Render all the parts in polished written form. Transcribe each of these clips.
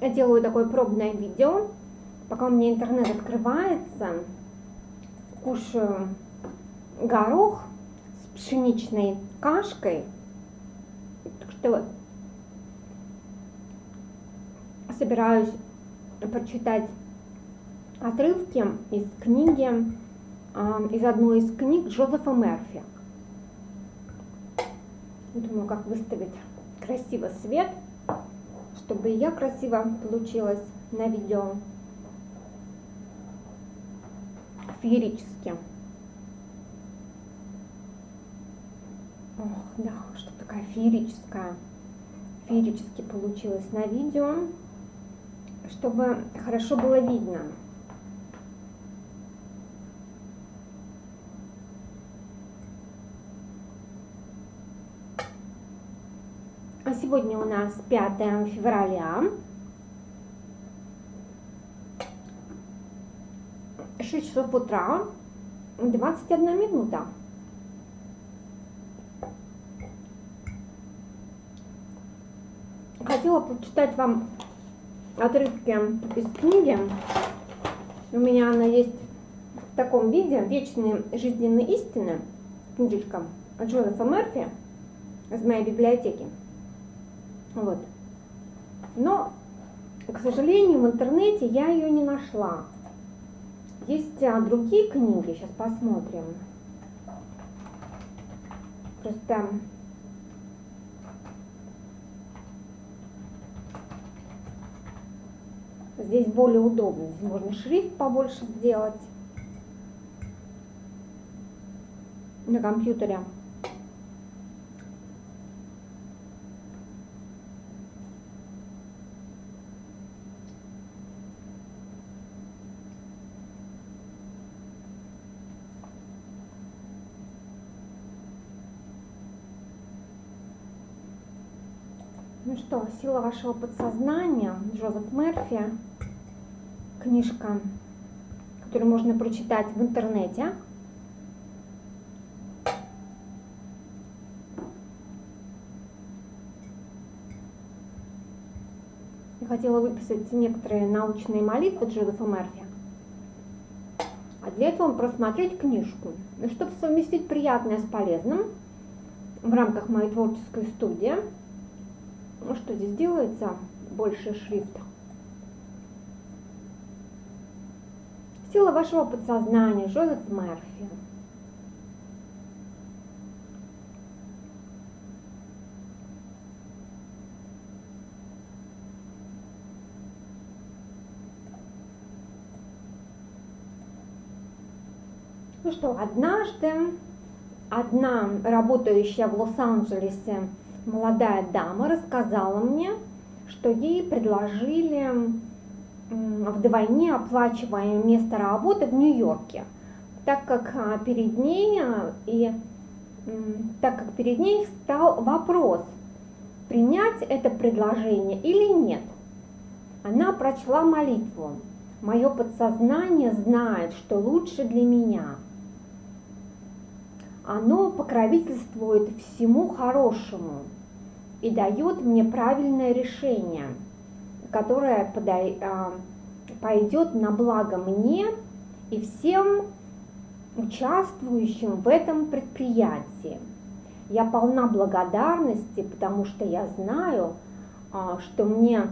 Я делаю такое пробное видео. Пока у меня интернет открывается, кушаю горох с пшеничной кашкой. Так что собираюсь прочитать отрывки из книги, из одной из книг Джозефа Мерфи. Думаю, как выставить красиво свет, чтобы и я красиво получилась на видео. Феерически. Ох, да, что такая феерическая. Феерически получилось на видео, чтобы хорошо было видно. А сегодня у нас 5 февраля. 6 часов утра, 21 минута. Хотела прочитать вам отрывки из книги. У меня она есть в таком виде: «Вечные жизненные истины», книжечка Джозефа Мерфи из моей библиотеки. Вот. Но, к сожалению, в интернете я ее не нашла. Есть другие книги, сейчас посмотрим. Просто здесь более удобно. Здесь можно шрифт побольше сделать на компьютере. Ну что, «Сила вашего подсознания», Джозеф Мерфи, книжка, которую можно прочитать в интернете. Я хотела выписать некоторые научные молитвы Джозефа Мерфи, а для этого просмотреть книжку. И чтобы совместить приятное с полезным в рамках моей творческой студии, ну что здесь делается? Больше шрифта. «Сила вашего подсознания», Джозеф Мерфи. Ну что, однажды одна работающая в Лос-Анджелесе молодая дама рассказала мне, что ей предложили вдвойне оплачиваемое место работы в Нью-Йорке, так как перед ней встал вопрос, принять это предложение или нет. Она прочла молитву: «Мое подсознание знает, что лучше для меня. Оно покровительствует всему хорошему и дает мне правильное решение, которое пойдет на благо мне и всем участвующим в этом предприятии. Я полна благодарности, потому что я знаю, что мне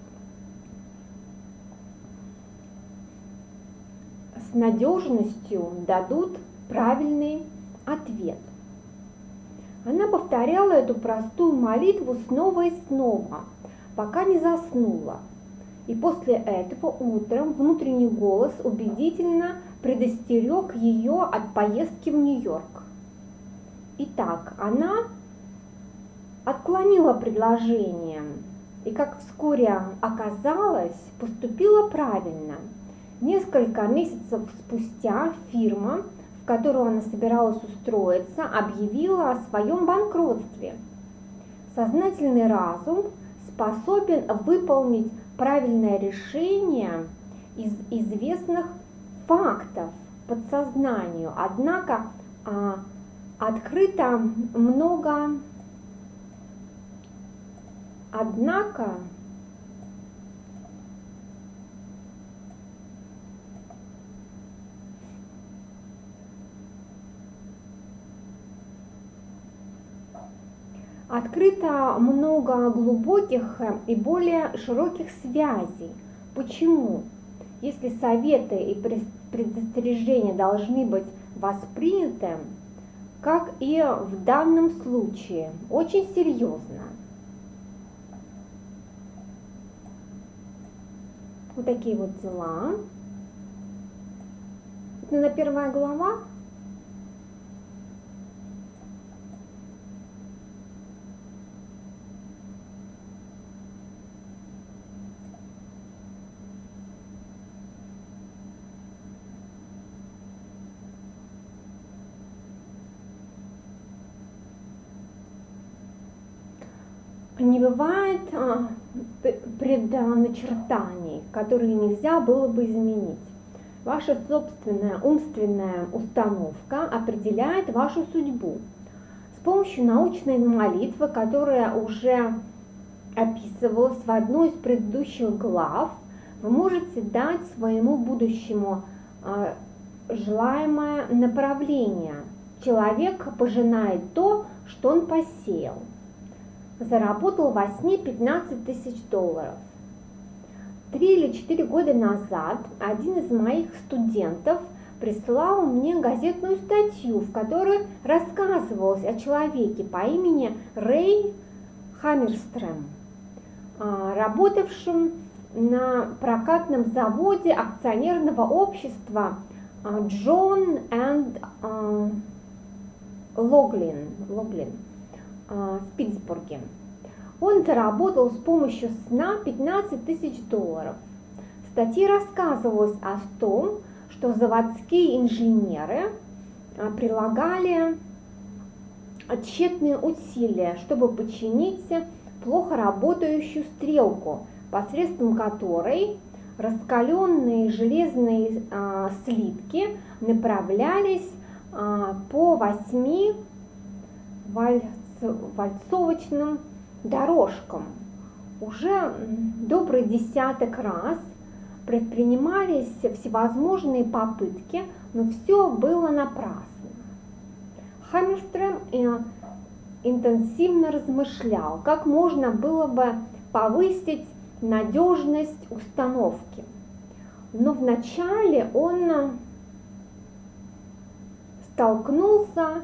с надежностью дадут правильный ответ». Она повторяла эту простую молитву снова и снова, пока не заснула. И после этого утром внутренний голос убедительно предостерег ее от поездки в Нью-Йорк. Итак, она отклонила предложение, и, как вскоре оказалось, поступила правильно. Несколько месяцев спустя фирма, в которую она собиралась устроиться, объявила о своем банкротстве. Сознательный разум способен выполнить правильное решение из известных фактов подсознанию, однако открыто много Открыто много глубоких и более широких связей. Почему? Если советы и предостережения должны быть восприняты, как и в данном случае, очень серьезно. Вот такие вот дела. Это первая глава. Не бывает предначертаний, которые нельзя было бы изменить. Ваша собственная умственная установка определяет вашу судьбу. С помощью научной молитвы, которая уже описывалась в одной из предыдущих глав, вы можете дать своему будущему желаемое направление. Человек пожинает то, что он посеял. Заработал во сне 15 тысяч долларов. 3 или 4 года назад один из моих студентов прислал мне газетную статью, в которой рассказывалось о человеке по имени Рэй Хаммерстрем, работавшем на прокатном заводе акционерного общества Джон энд Логлин в Питтсбурге. Он заработал с помощью сна 15 тысяч долларов. В статье рассказывалось о том, что заводские инженеры прилагали тщетные усилия, чтобы починить плохо работающую стрелку, посредством которой раскаленные железные слитки направлялись по 8 вальцовочным дорожкам. Уже добрый десяток раз предпринимались всевозможные попытки, но все было напрасно. Хаммерстрем интенсивно размышлял, как можно было бы повысить надежность установки. Но вначале он столкнулся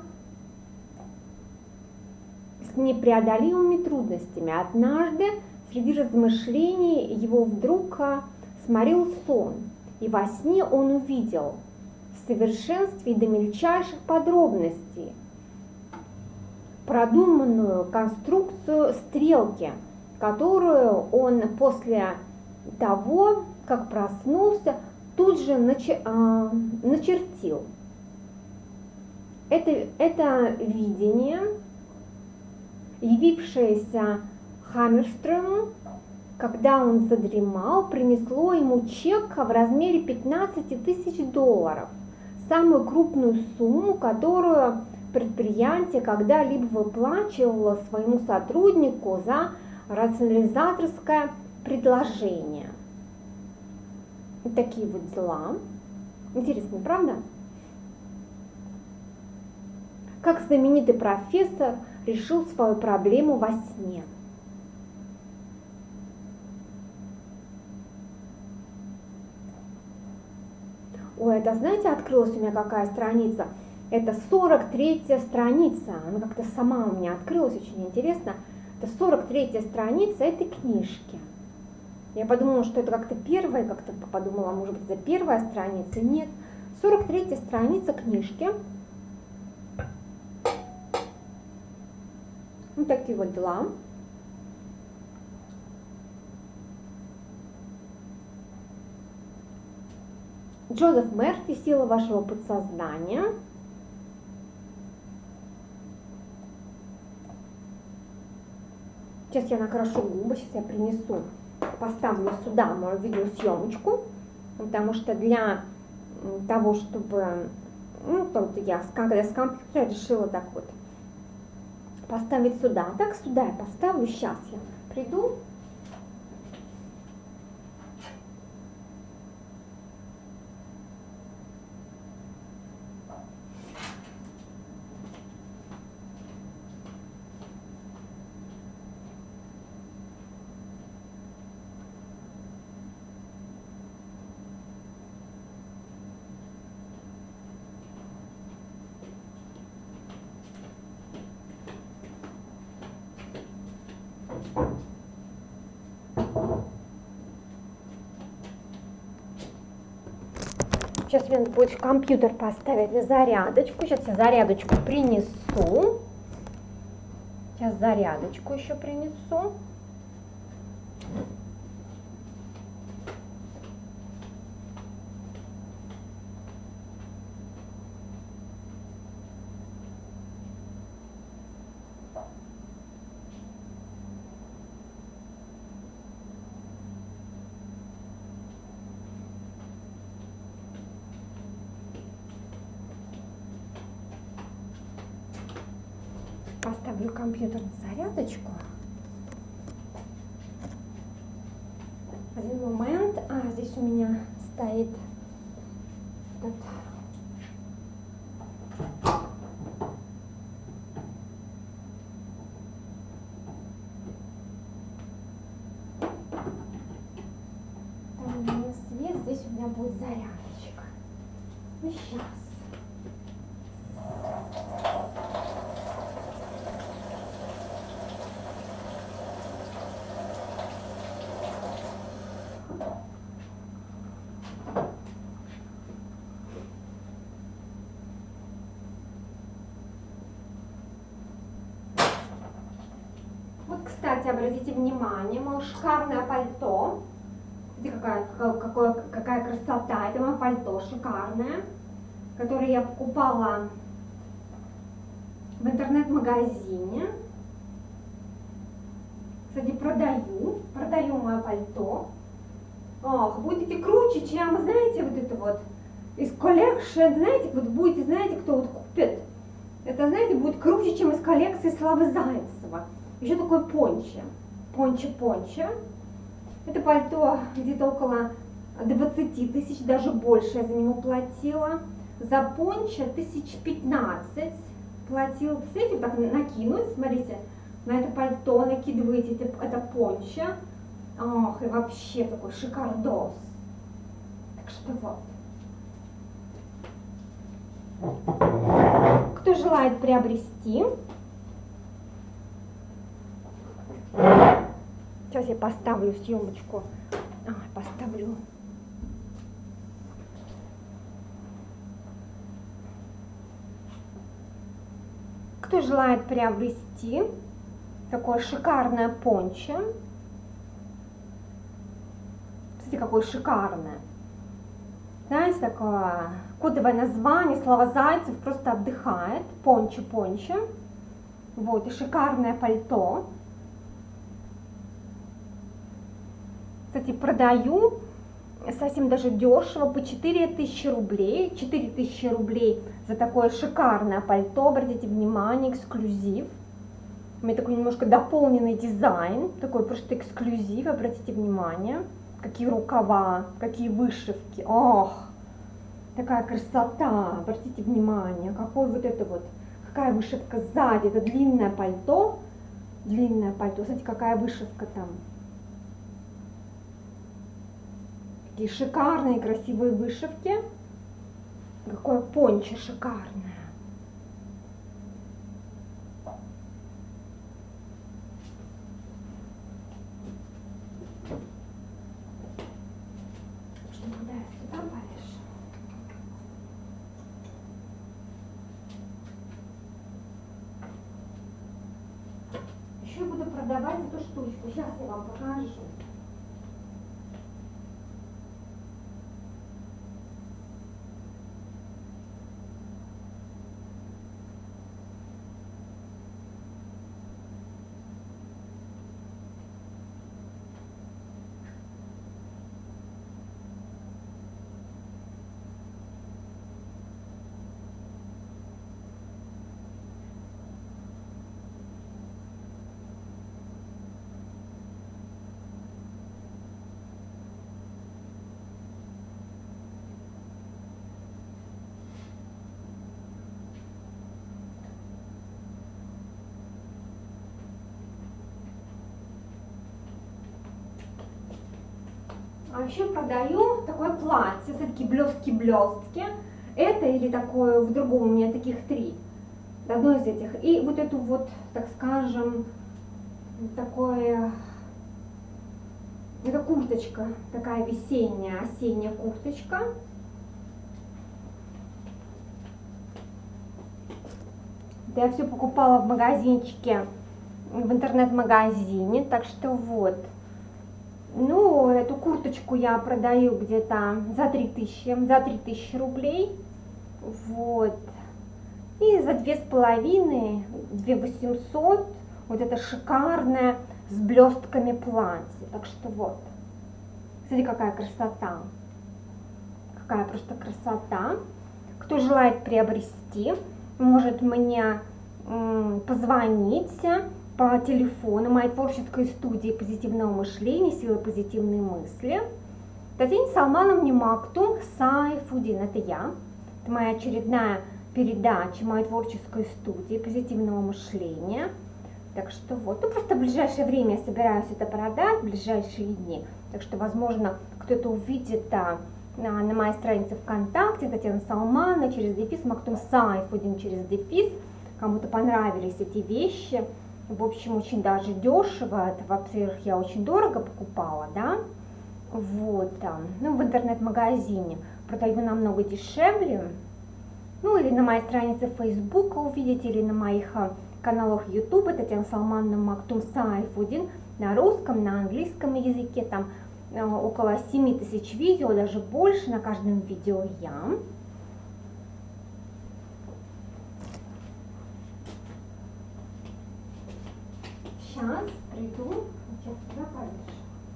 с непреодолимыми трудностями. Однажды среди размышлений его вдруг сморил сон, и во сне он увидел в совершенстве до мельчайших подробностей продуманную конструкцию стрелки, которую он после того, как проснулся, тут же начертил. Это видение, явившееся Хаммерстрему, когда он задремал, принесло ему чек в размере 15 тысяч долларов, самую крупную сумму, которую предприятие когда-либо выплачивало своему сотруднику за рационализаторское предложение. Вот такие вот дела. Интересно, правда? Как знаменитый профессор решил свою проблему во сне. Ой, это, знаете, открылась у меня какая страница? Это 43-я страница. Она как-то сама у меня открылась, очень интересно. Это 43-я страница этой книжки. Я подумала, что это как-то первая, как-то подумала, может быть, это первая страница. Нет, 43-я страница книжки. Вот такие вот дела. Джозеф Мерфи, «Сила вашего подсознания». Сейчас я накрашу губы, сейчас я принесу, поставлю сюда мою видеосъемочку, потому что для того, чтобы, я когда с компьютера решила так вот поставить сюда. Так, сюда я поставлю, сейчас я приду. Сейчас мне надо будет компьютер поставить на зарядочку. Сейчас я зарядочку принесу. Сейчас зарядочку еще принесу. Поставлю компьютер на зарядочку. Один момент. Здесь у меня стоит этот... Там у меня свет, здесь у меня будет зарядочка. Ну, сейчас. Вот, кстати, обратите внимание, мое шикарное пальто. Смотрите, какая красота. Это мое пальто шикарное, которое я покупала в интернет-магазине. Кстати, продаю мое пальто. Ох, будете круче, чем, знаете, вот это вот из коллекции, знаете, вот будете, знаете, кто вот купит. Это, знаете, будет круче, чем из коллекции Славы Зайцева. Еще такое пончо. Пончо. Это пальто где-то около 20 тысяч, даже больше я за него платила. За пончо 15 платила. Представляете, вот так накинуть, смотрите, на это пальто накидываете это пончо. Ох, и вообще такой шикардос. Так что вот. Кто желает приобрести, сейчас я поставлю съемочку. Поставлю. Кто желает приобрести такое шикарное пончо. Смотрите, какое шикарное. Знаете, такое кодовое название, Слава Зайцев просто отдыхает. Пончо. Вот, и шикарное пальто. Кстати, продаю совсем даже дешево, по 4000 рублей. 4000 рублей за такое шикарное пальто. Обратите внимание, эксклюзив. У меня такой немножко дополненный дизайн, такой просто эксклюзив, обратите внимание. Какие рукава, какие вышивки. Ох, такая красота, обратите внимание. Какой вот это вот, какая вышивка сзади. Это длинное пальто. Смотрите, какая вышивка там. Такие шикарные, красивые вышивки. Какое пончо шикарное. Еще буду продавать эту штучку. Сейчас я вам покажу. А еще продаю такое платье, такие блестки. Это или такое, в другом у меня таких 3. Одно из этих. И вот эту вот, так скажем, такое, это курточка, такая весенняя, осенняя курточка. Это я все покупала в магазинчике, в интернет-магазине, так что вот. Ну, эту курточку я продаю где-то за 3000 рублей. Вот. И за 2500, 2800, вот это шикарное с блестками платье. Так что вот. Смотри, какая красота. Какая просто красота. Кто желает приобрести, может мне позвонить по телефону моей творческой студии позитивного мышления, силы позитивной мысли. Татьяне Салмановне Мактум Сайфудин. Это я. Это моя очередная передача моей творческой студии позитивного мышления. Так что вот, ну просто в ближайшее время я собираюсь это продать, в ближайшие дни. Так что, возможно, кто-то увидит на моей странице ВКонтакте Татьяна Салмановна через дефис, Мактум Сайфудин через дефис. Кому-то понравились эти вещи. В общем, очень даже дешево. Это, во-первых, я очень дорого покупала, да. Вот, ну, в интернет-магазине продаю намного дешевле. Ну, или на моей странице Фейсбука увидите, или на моих каналах Ютуба Татьяна Салмановна Мактум Сайфудин на русском, на английском языке. Там около 7000 видео, даже больше, на каждом видео я. Сейчас приду, сейчас туда повешу.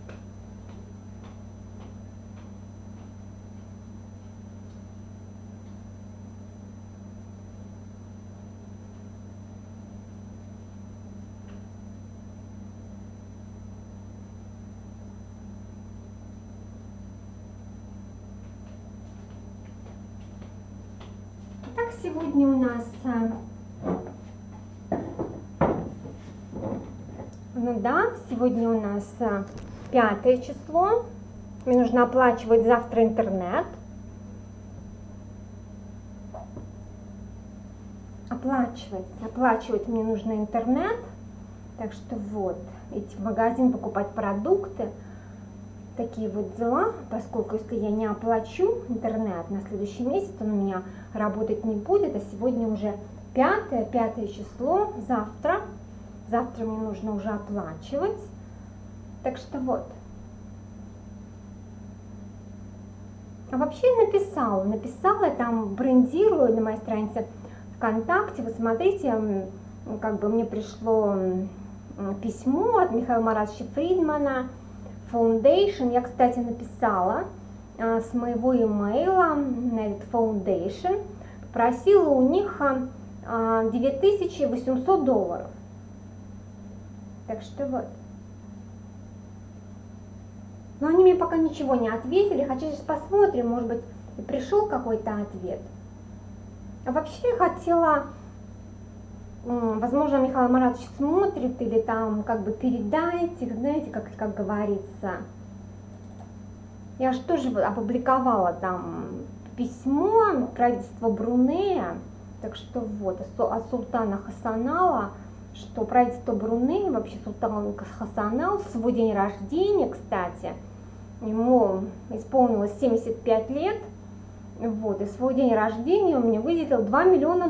Так, сегодня у нас, ну да, сегодня у нас 5 число. Мне нужно оплачивать завтра интернет. Оплачивать мне нужно интернет. Так что вот, идти в магазин покупать продукты. Такие вот дела, поскольку если я не оплачу интернет на следующий месяц, он у меня работать не будет, а сегодня уже 5 число, завтра мне нужно уже оплачивать, так что вот. А вообще написала, там брендирую на моей странице ВКонтакте, вы смотрите, как бы мне пришло письмо от Михаила Маратовича Фридмана, Foundation. Я, кстати, написала с моего имейла на этот Foundation, попросила у них $9800. Так что вот. Но они мне пока ничего не ответили, хотя сейчас посмотрим, может быть, и пришел какой-то ответ. А вообще я хотела, возможно, Михаил Маратович смотрит или там как бы передайте, знаете, как говорится. Я же тоже опубликовала там письмо правительства Брунея, так что вот, от султана Хасанала, что правительство Брунея, вообще султан Хасанал, в свой день рождения, кстати, ему исполнилось 75 лет, вот, и в свой день рождения он мне выделил $2 миллиона.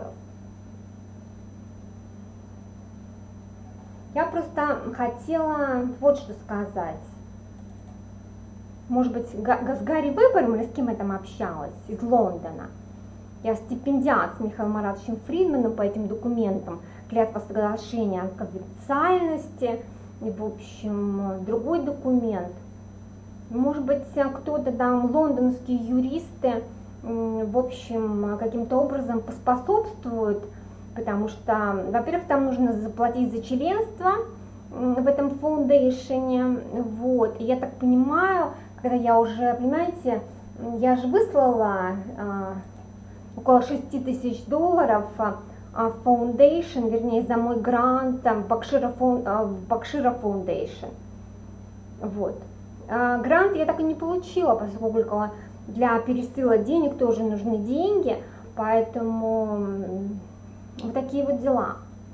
Я просто хотела вот что сказать. Может быть, с Гарри Вебером или с кем я там общалась из Лондона. Я стипендиат с Михаилом Маратовичем Фридманом по этим документам, клятва соглашения о конфиденциальности и, в общем, другой документ. Может быть, кто-то там, лондонские юристы, в общем, каким-то образом поспособствуют, потому что, во-первых, там нужно заплатить за членство в этом фаундейшене, вот, и я так понимаю, когда я уже, понимаете, я же выслала около $6000 в фаундейшн, вернее, за мой грант в Бакшира Foundation, вот. Грант я так и не получила, поскольку для пересыла денег тоже нужны деньги, поэтому вот такие вот дела.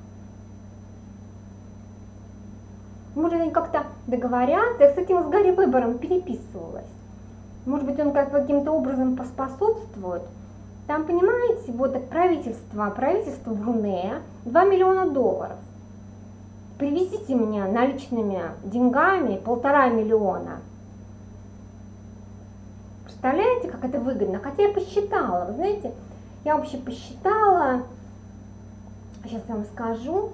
Может, они как-то договорятся. Я, кстати, с Гарри Вебером переписывалась. Может быть, он каким-то образом поспособствует. Там, понимаете, вот правительство Брунея 2 миллиона долларов. Привезите мне наличными деньгами 1,5 миллиона. Представляете, как это выгодно? Хотя я посчитала, вы знаете, я вообще посчитала, сейчас я вам скажу.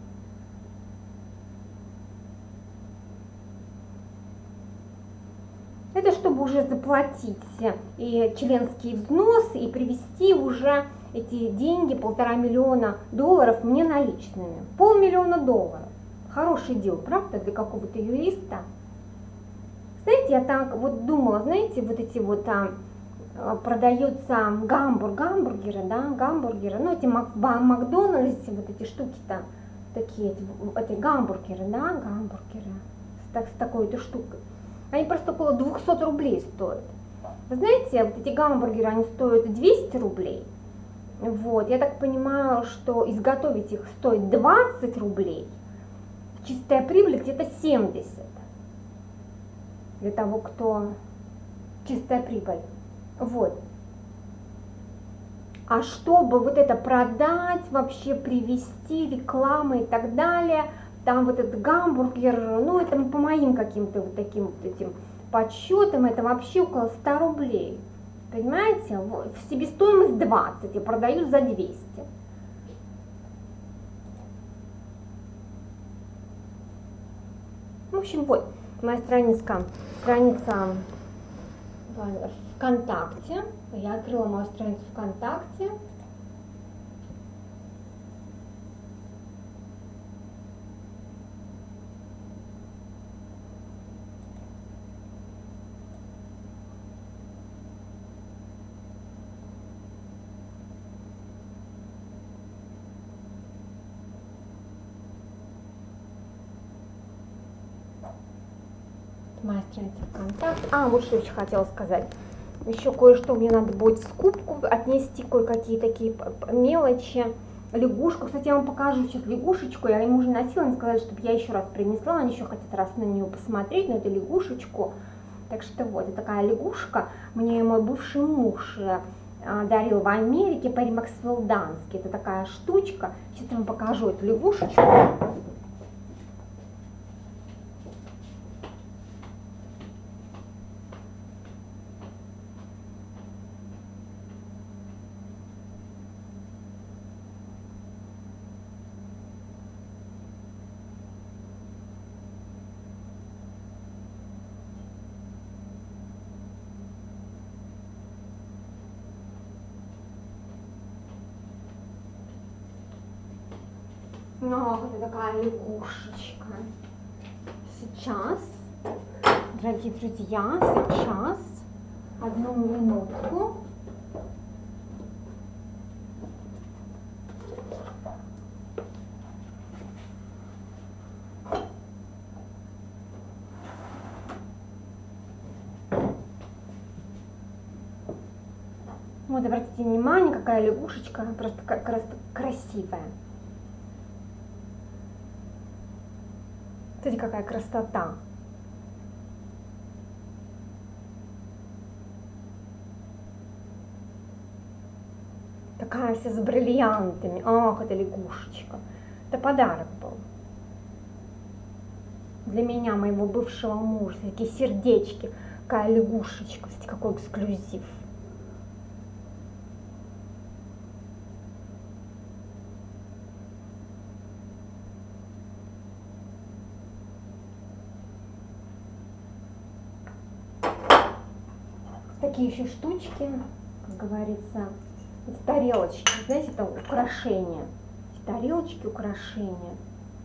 Это чтобы уже заплатить и членские взносы, и привезти уже эти деньги, 1,5 миллиона долларов, мне наличными. 500 000 долларов. Хороший дел, правда, для какого-то юриста? Знаете, я так вот думала, знаете, вот эти вот продаются гамбургеры, да, гамбургеры, ну эти Макдональдс, вот эти штуки-то, такие, эти гамбургеры, да, гамбургеры, с такой-то штукой. Они просто около 200 рублей стоят. Вы знаете, вот эти гамбургеры, они стоят 200 рублей. Вот, я так понимаю, что изготовить их стоит 20 рублей. Чистая прибыль где-то 70. Для того, кто... Чистая прибыль. Вот. А чтобы вот это продать, вообще привести, рекламы и так далее... Там вот этот гамбургер, ну это по моим каким-то вот таким вот этим подсчетам, это вообще около 100 рублей. Понимаете? В себестоимость 20, я продаю за 200. В общем, вот моя страница ВКонтакте. Я открыла мою страницу ВКонтакте. Моя страница ВКонтакте. Вот что еще хотела сказать. Еще кое-что мне надо будет в скупку отнести, кое-какие такие мелочи. Лягушку. Кстати, я вам покажу сейчас лягушечку. Я им уже носила, они сказали, чтобы я еще раз принесла. Они еще хотят раз на нее посмотреть, на эту лягушечку. Так что вот, это такая лягушка. Мне мой бывший муж дарил в Америке по Римаксвилл-Дански. Это такая штучка. Сейчас я вам покажу эту лягушечку. Вот такая лягушечка. Сейчас, дорогие друзья, сейчас, одну минутку. Вот, обратите внимание, какая лягушечка, просто красивая. Смотрите, какая красота. Такая вся с бриллиантами. Ах, это лягушечка. Это подарок был. Для меня, моего бывшего мужа. Такие сердечки. Какая лягушечка. Смотрите, какой эксклюзив. Такие еще штучки, как говорится, это тарелочки, знаете, это украшения, тарелочки, украшения.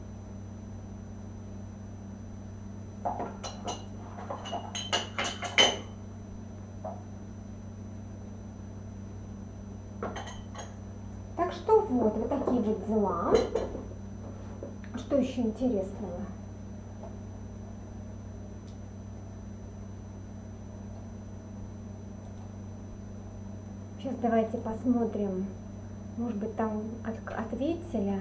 Так что вот такие вот дела. Что еще интересного? Сейчас давайте посмотрим, может быть, там ответили.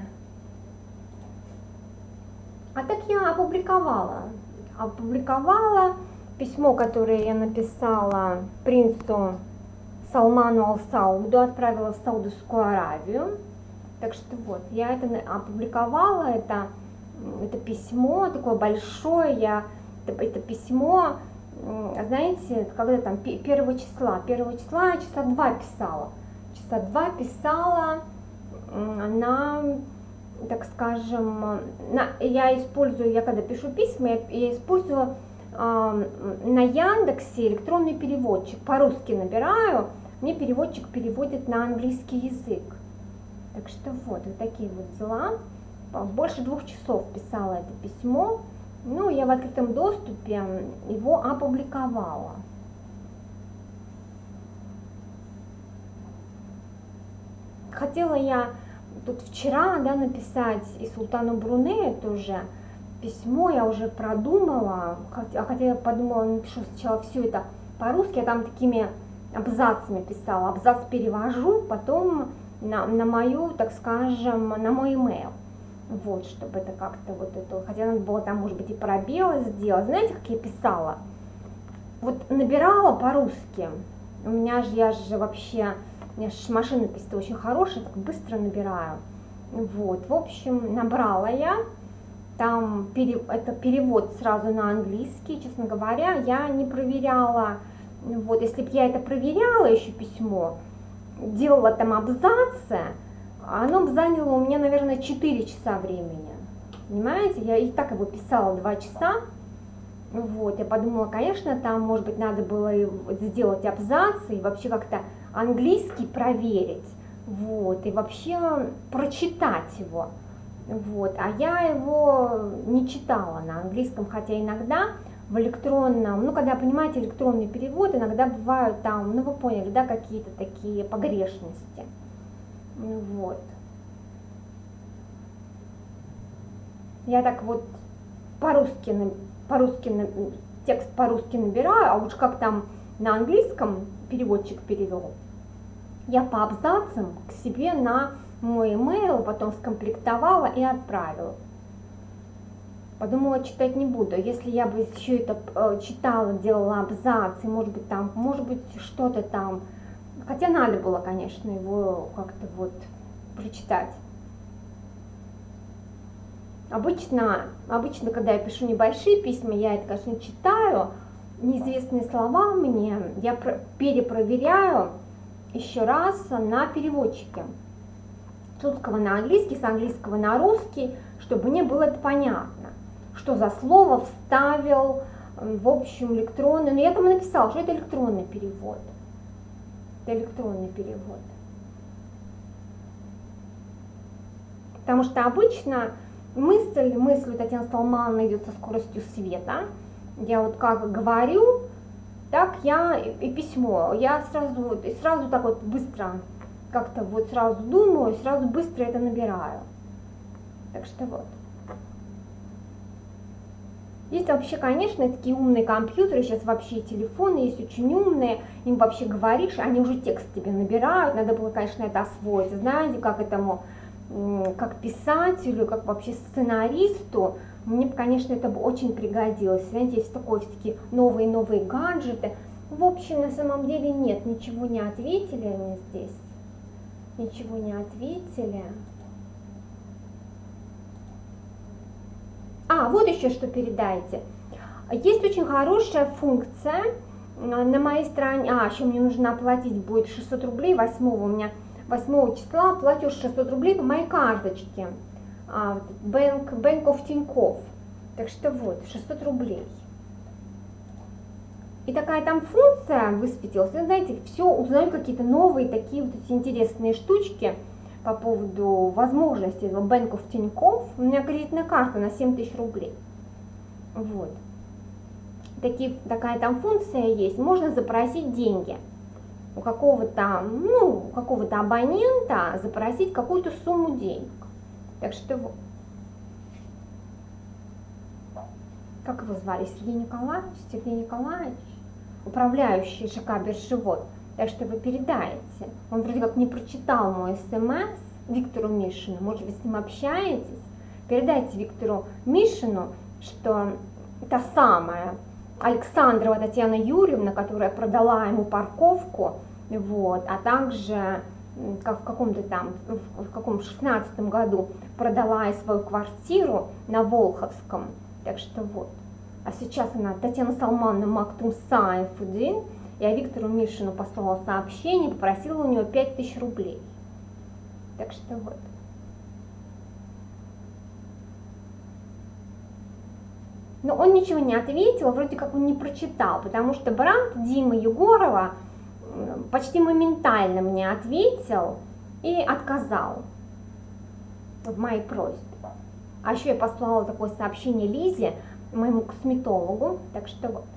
А так я опубликовала письмо, которое я написала принцу Салману Ал-Сауду, отправила в Саудовскую Аравию. Так что вот, я это опубликовала, это письмо такое большое, это письмо, знаете, когда там 1 числа я часа 2 писала. Часа 2 писала на, так скажем, я когда пишу письма, я использую на Яндексе электронный переводчик. По-русски набираю, мне переводчик переводит на английский язык. Так что вот такие вот дела. Больше 2 часов писала это письмо. Ну, я в открытом доступе его опубликовала. Хотела я тут вчера, да, написать и султану Брунею тоже письмо, я уже продумала, хотя я подумала, напишу сначала все это по-русски, я там такими абзацами писала, абзац перевожу, потом на мою, так скажем, на мой email. Вот, чтобы это как-то вот это, хотя надо было там, может быть, и пробелы сделать. Знаете, как я писала? Вот набирала по-русски, я же вообще машинопись-то очень хорошая, так быстро набираю. Вот, в общем, набрала я, там это перевод сразу на английский, честно говоря, я не проверяла. Вот, если бы я это проверяла еще письмо, делала там абзацы, оно бы заняло у меня, наверное, 4 часа времени. Понимаете? Я и так его писала 2 часа. Вот, я подумала, конечно, там, может быть, надо было сделать абзацы и вообще как-то английский проверить. Вот, и вообще прочитать его. Вот, а я его не читала на английском, хотя иногда в электронном, ну, когда, понимаете, электронный перевод, иногда бывают там, ну, вы поняли, да, какие-то такие погрешности. Вот. Я так вот текст по-русски набираю, а уж как там на английском переводчик перевел, я по абзацам к себе на мой email потом скомплектовала и отправила. Подумала, читать не буду. Если я бы еще это читала, делала абзацы, может быть, что-то там. Хотя надо было, конечно, его как-то вот прочитать. Обычно, когда я пишу небольшие письма, я это, конечно, читаю, неизвестные слова мне, я перепроверяю еще раз на переводчике. С русского на английский, с английского на русский, чтобы мне было это понятно, что за слово вставил, в общем, электронный. Но я там и написала, что это электронный перевод. Это электронный перевод. Потому что обычно мысль у Татьяны Салмановны идет со скоростью света. Я вот как говорю, так я и письмо. Я сразу так вот быстро, как-то вот сразу думаю, сразу быстро это набираю. Так что вот. Есть вообще, конечно, такие умные компьютеры, сейчас вообще телефоны есть очень умные, им вообще говоришь, они уже текст тебе набирают, надо было, конечно, это освоить. Знаете, как писателю, как вообще сценаристу, мне бы, конечно, это бы очень пригодилось. Знаете, есть такие новые гаджеты. В общем, на самом деле нет, ничего не ответили они здесь. Ничего не ответили. Вот еще что передайте. Есть очень хорошая функция на моей стороне. Еще мне нужно оплатить будет 600 рублей 8-го. У меня 8 числа платеж 600 рублей по моей карточке. Bank of Тинькофф. Так что вот, 600 рублей. И такая там функция высветилась. Вы знаете, все узнаю какие-то новые такие вот эти интересные штучки по поводу возможностей этого Bank of Тинькофф. У меня кредитная карта на 7000 рублей. Вот. Такая там функция есть. Можно запросить деньги у какого-то абонента, запросить какую-то сумму денег. Так что вот. Как его звали? Сергей Николаевич, управляющий ЖК Биржевод. Так что вы передаете. Он вроде как не прочитал мой смс Виктору Мишину. Может, вы с ним общаетесь? Передайте Виктору Мишину, что та самая Александрова Татьяна Юрьевна, которая продала ему парковку вот, а также как в каком-то там, в каком 16-м году продала и свою квартиру на Волховском, так что вот. А сейчас она, Татьяна Салмановна Мактум Сайфудин, я Виктору Мишину послала сообщение, попросила у него 5000 рублей. Так что вот. Но он ничего не ответил, вроде как он не прочитал, потому что брат Димы Егорова почти моментально мне ответил и отказал в моей просьбе. А еще я послала такое сообщение Лизе, моему косметологу, так что вот.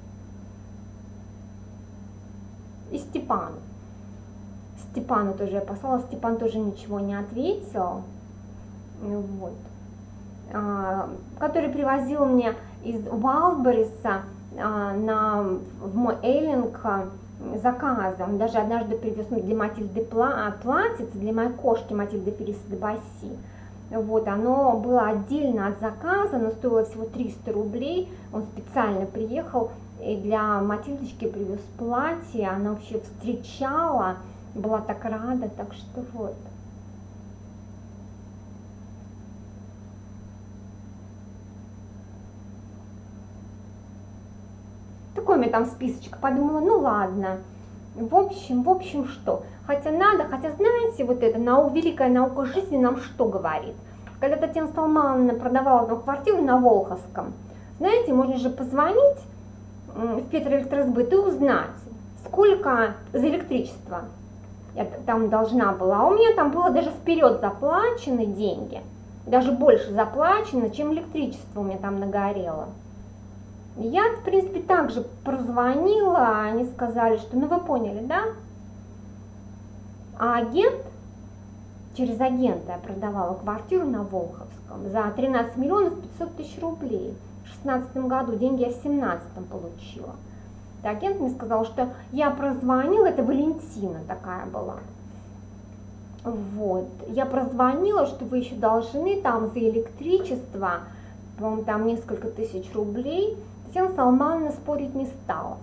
И Степану. Степану тоже я послала, Степан тоже ничего не ответил, вот. Который привозил мне из Уайлдберриса в мой Эйлинг заказы. Он даже однажды привез мне для Матильды платьице, для моей кошки Матильды Фелисы де Басси. Вот, оно было отдельно от заказа, оно стоило всего 300 рублей. Он специально приехал и для Матильдочки привез платье, она вообще встречала, была так рада, так что вот. Такой у меня там списочек, подумала, ну ладно, в общем, что? Хотя надо, хотя знаете, вот это, великая наука жизни нам что говорит? Когда Татьяна Салмановна продавала там квартиру на Волховском, знаете, можно же позвонить в Петроэлектросбыт и узнать, сколько за электричество я там должна была. А у меня там было даже вперед заплачены деньги, даже больше заплачено, чем электричество у меня там нагорело. Я, в принципе, также прозвонила, они сказали, что, ну вы поняли, да? А через агента я продавала квартиру на Волховском за 13 миллионов 500 тысяч рублей. В 2016 году, деньги я в 2017 получила. И агент мне сказал, что я прозвонила, это Валентина такая была. Вот, я прозвонила, что вы еще должны там за электричество, по-моему, там несколько тысяч рублей. Татьяна Салмановна спорить не стала.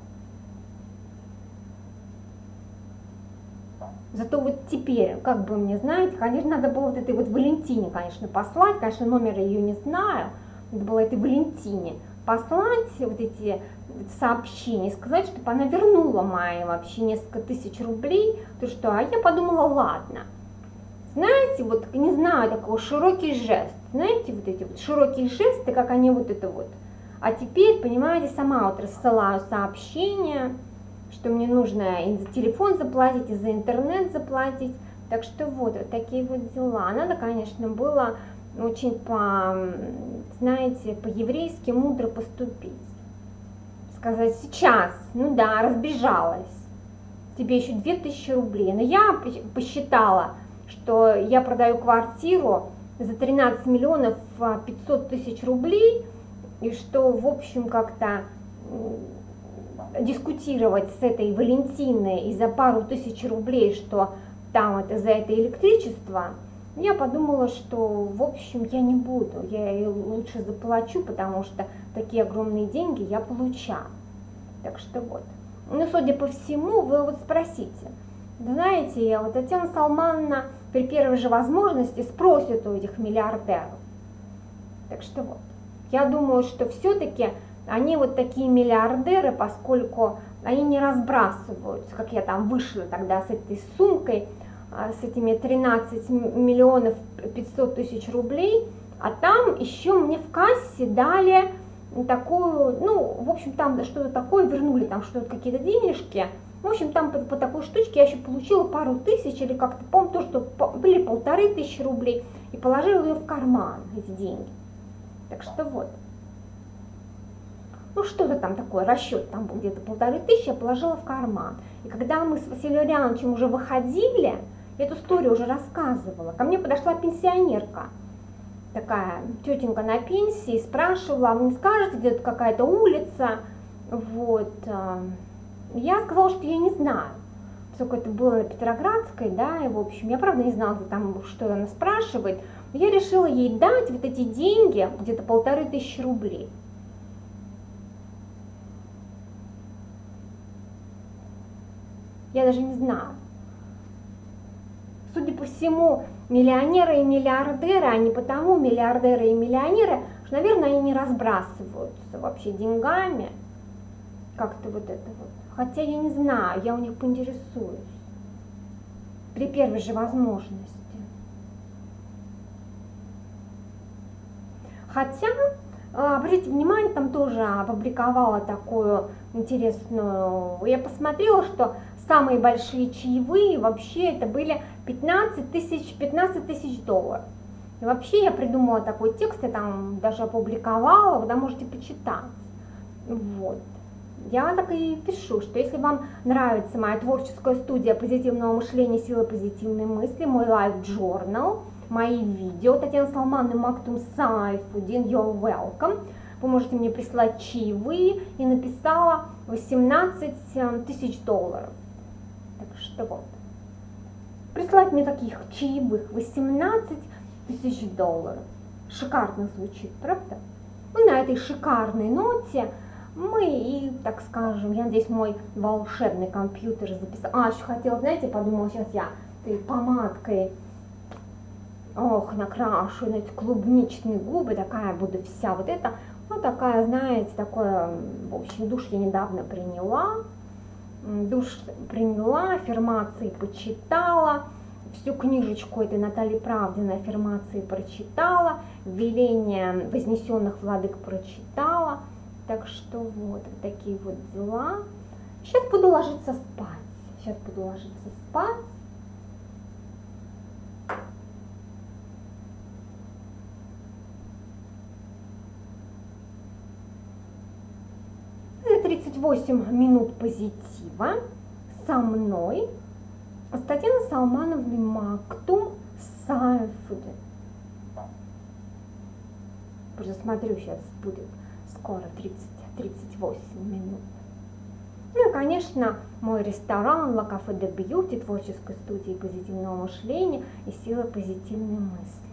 Зато вот теперь, как бы мне, знаете, конечно, надо было вот этой вот Валентине, конечно, послать, конечно, номера ее не знаю, надо было этой Валентине послать вот эти сообщения, сказать, чтобы она вернула мои вообще несколько тысяч рублей, то что, а я подумала, ладно, знаете, вот, не знаю, такой широкий жест, знаете, вот эти вот широкие жесты, как они вот это вот. А теперь, понимаете, сама вот рассылаю сообщения, что мне нужно и за телефон заплатить, и за интернет заплатить. Так что вот такие вот дела. Надо, конечно, было очень, знаете, по-еврейски мудро поступить. Сказать, сейчас, ну да, разбежалась, тебе еще 2000 рублей. Но я посчитала, что я продаю квартиру за 13 миллионов 500 тысяч рублей, и что, в общем, как-то дискутировать с этой Валентиной и за пару тысяч рублей, что там это за это электричество, я подумала, что, в общем, я не буду, я ее лучше заплачу, потому что такие огромные деньги я получаю. Так что вот. Ну, судя по всему, вы вот спросите, знаете, вот Татьяна Салмановна при первой же возможности спросит у этих миллиардеров. Так что вот. Я думаю, что все-таки они вот такие миллиардеры, поскольку они не разбрасываются, как я там вышла тогда с этой сумкой, с этими 13 миллионов 500 тысяч рублей, а там еще мне в кассе дали такую, ну, в общем, там что-то такое, вернули там что-то, какие-то денежки, в общем, там по такой штучке я еще получила пару тысяч, или как-то, помню, то, что были 1500 рублей, и положила ее в карман, эти деньги. Так что вот. Ну что-то там такое, расчет там был где-то 1500, я положила в карман. И когда мы с Василием Ульяновичем уже выходили, я эту историю уже рассказывала, ко мне подошла пенсионерка, такая тетенька на пенсии, спрашивала, вы не скажете, где тут какая-то улица, вот. Я сказала, что я не знаю, поскольку это было на Петроградской, да, и в общем, я правда не знала, где там, что она спрашивает, но я решила ей дать вот эти деньги, где-то 1500 рублей. Я даже не знаю. Судя по всему, миллионеры и миллиардеры, они потому миллиардеры и миллионеры, что, наверное, они не разбрасываются вообще деньгами. Как-то вот это вот. Хотя я не знаю, я у них поинтересуюсь. При первой же возможности. Хотя, обратите внимание, там тоже опубликовала такую интересную, я посмотрела, что самые большие чаевые вообще это были 15 тысяч долларов. И вообще я придумала такой текст, я там даже опубликовала, вы там можете почитать. Вот. Я так и пишу, что если вам нравится моя творческая студия позитивного мышления, сила позитивной мысли, мой лайф-журнал, мои видео, Татьяна Салман и Мактум Сайфудин, you're welcome, вы можете мне прислать чаевые, и написала 18 тысяч долларов. Так что вот. Прислать мне таких чаевых 18 тысяч долларов. Шикарно звучит, правда? Ну, на этой шикарной ноте мы и, так скажем, я надеюсь, мой волшебный компьютер записал. Еще хотела, знаете, подумала, сейчас я помадкой, накрашу на эти клубничные губы, такая буду вся вот эта, ну, такая, знаете, такое, в общем, душ я недавно приняла, аффирмации почитала, всю книжечку этой Натальи Правдиной аффирмации прочитала, веление вознесенных владык прочитала. Так что вот такие вот дела. Сейчас буду ложиться спать. Это 38 минут позитива со мной, с Татьяной Салмановной Мактум Сайфудин. Просто смотрю, сейчас будет скоро 30-38 минут. Ну и, конечно, мой ресторан La Cafe de Beauty, творческой студии позитивного мышления и силы позитивной мысли.